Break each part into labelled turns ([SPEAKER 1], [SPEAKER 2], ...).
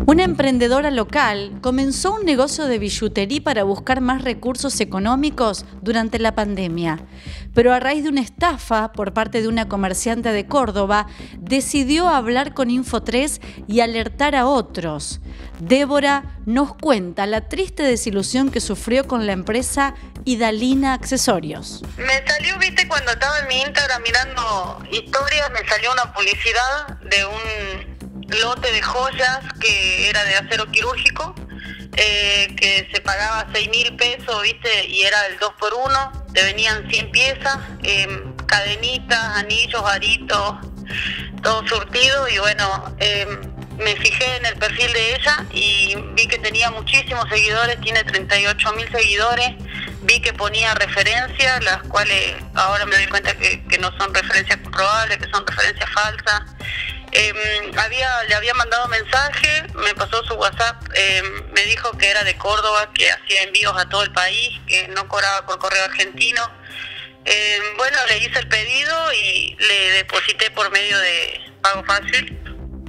[SPEAKER 1] Una emprendedora local comenzó un negocio de billutería para buscar más recursos económicos durante la pandemia, pero a raíz de una estafa por parte de una comerciante de Córdoba, decidió hablar con Info3 y alertar a otros. Débora nos cuenta la triste desilusión que sufrió con la empresa Idalina Accesorios.
[SPEAKER 2] Me salió, viste, cuando estaba en mi Instagram mirando historias, me salió una publicidad de un lote de joyas que era de acero quirúrgico, que se pagaba 6.000 pesos, viste, y era el 2x1, te venían 100 piezas, cadenitas, anillos, aritos, todo surtido. Y bueno, me fijé en el perfil de ella y vi que tenía muchísimos seguidores, tiene 38.000 seguidores. Vi que ponía referencias, las cuales ahora me doy cuenta que no son referencias comprobables, que son referencias falsas. Le había mandado mensaje, me pasó su WhatsApp, me dijo que era de Córdoba, que hacía envíos a todo el país, que no cobraba por correo argentino. Bueno, le hice el pedido y le deposité por medio de pago fácil.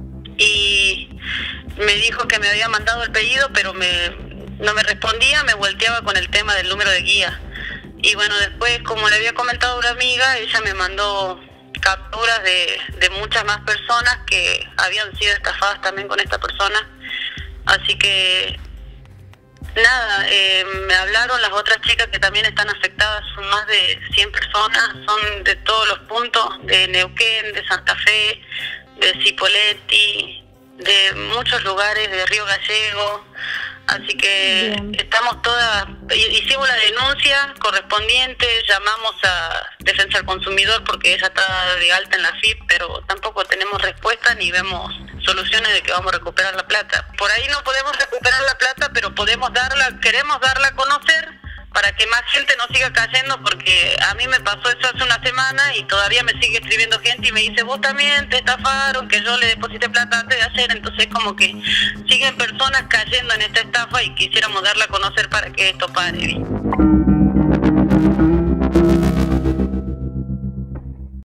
[SPEAKER 2] Y me dijo que me había mandado el pedido, pero no me respondía, me volteaba con el tema del número de guía. Y bueno, después, como le había comentado a una amiga, ella me mandó capturas de muchas más personas que habían sido estafadas también con esta persona. Así que nada, me hablaron las otras chicas que también están afectadas, son más de 100 personas, son de todos los puntos, de Neuquén, de Santa Fe, de Cipolletti, de muchos lugares, de Río Gallego. Así que bien, estamos todas, hicimos la denuncia correspondiente, llamamos a Defensa del Consumidor porque ella está de alta en la FIP, pero tampoco tenemos respuesta ni vemos soluciones de que vamos a recuperar la plata. Por ahí no podemos recuperar la plata, pero queremos darla a conocer para que más gente no siga cayendo, porque a mí me pasó eso hace una semana y todavía me sigue escribiendo gente y me dice: vos también te estafaron, que yo le deposité plata antes de hacer. Entonces como que siguen personas cayendo en esta estafa y quisiéramos darla a conocer para que esto pare.